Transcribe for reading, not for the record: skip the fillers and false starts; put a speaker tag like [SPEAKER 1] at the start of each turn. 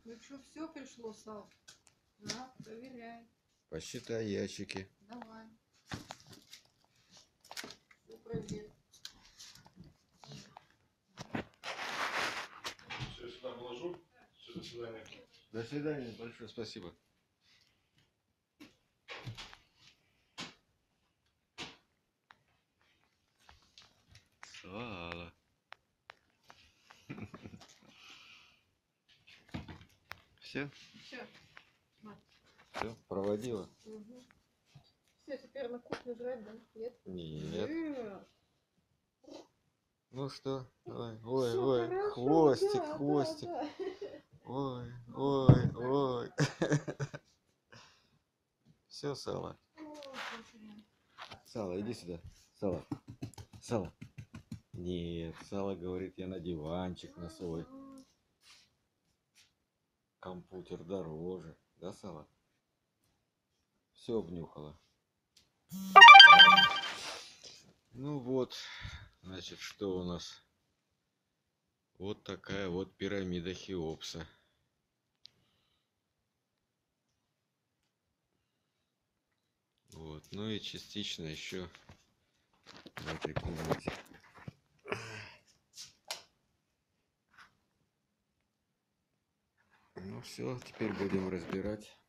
[SPEAKER 1] Ну что, все пришло, Сал? На, проверяй.
[SPEAKER 2] Посчитай ящики.
[SPEAKER 1] Давай. Все проверь.
[SPEAKER 3] Все, я сюда положу. Все, до свидания.
[SPEAKER 2] До свидания, большое спасибо. Сало. Все?
[SPEAKER 1] Все.
[SPEAKER 2] Все, проводила?
[SPEAKER 1] Угу. Все, теперь на кухню жрать, да? Нет?
[SPEAKER 2] Нет. Ну что? Ой, ой,
[SPEAKER 1] Всё
[SPEAKER 2] ой,
[SPEAKER 1] хорошо,
[SPEAKER 2] хвостик,
[SPEAKER 1] да,
[SPEAKER 2] хвостик.
[SPEAKER 1] да, да.
[SPEAKER 2] Ой, ой, ой. Все, Сало. Сало, иди сюда. Сало. Сало. Нет, Сало говорит, я на диванчик на свой. Компьютер дороже. Да, Сало? Все обнюхала. Ну вот, значит, что у нас? Вот такая вот пирамида Хеопса. Вот, ну и частично еще в этой комнате. Ну все, теперь будем разбирать.